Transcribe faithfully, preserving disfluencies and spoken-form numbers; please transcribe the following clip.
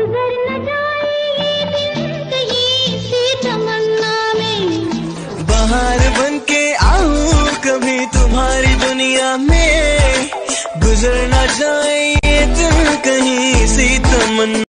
गुजर न जाए ये दिन कहीं सी तमन्ना में। बाहर बन के आऊं कभी तुम्हारी दुनिया में, गुजर न जाए ये दिन कहीं सी तमन्ना।